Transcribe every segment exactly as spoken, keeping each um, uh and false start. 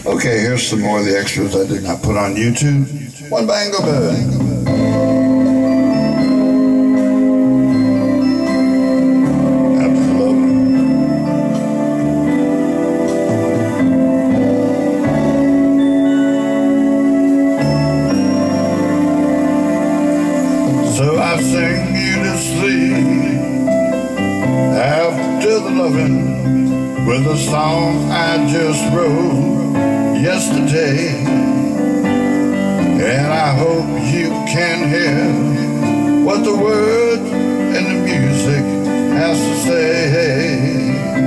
Okay, here's some more of the extras I did not put on YouTube. One by Engelbert. So I sing you to sleep after the loving with a song I just wrote yesterday, and I hope you can hear what the words and the music has to say.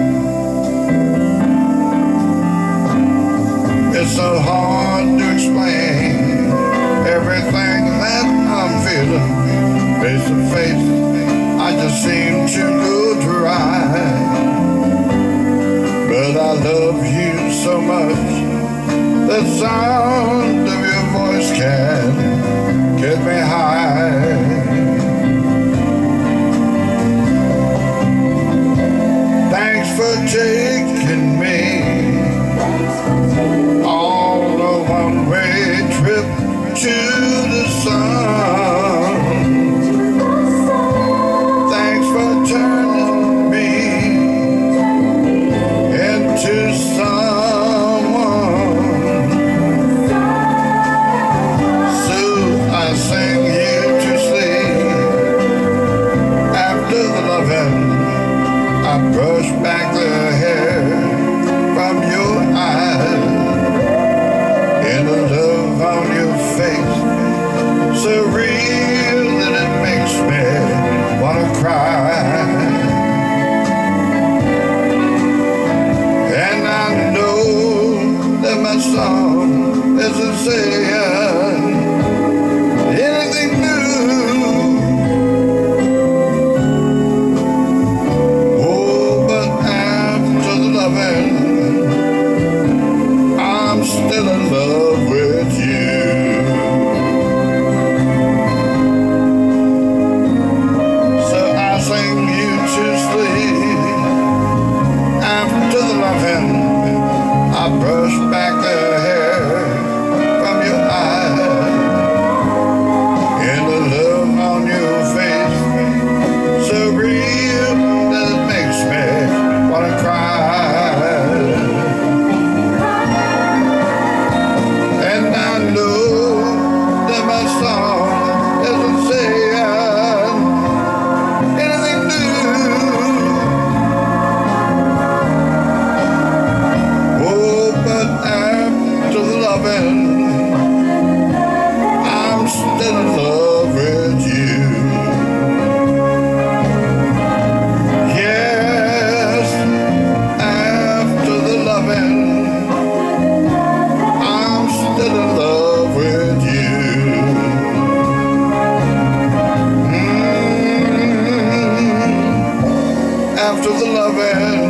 It's so hard to explain everything that I'm feeling. Face to face, I just seem to go dry. But I love you so much, the sound of your voice can get me high. Thanks for taking me on a one-way trip to the sun. I brush back the hair from your eyes, and the love on your face so real that it makes me wanna cry. And I know that my song isn't saying anything new. I'm still in love with you. So I sing you to sleep after the loving. I brush back the hair from your eyes, and the love on your face so real that it makes me wanna cry. I'm still in love with you. Yes, after the loving, I'm still in love with you. Mm-hmm. After the loving,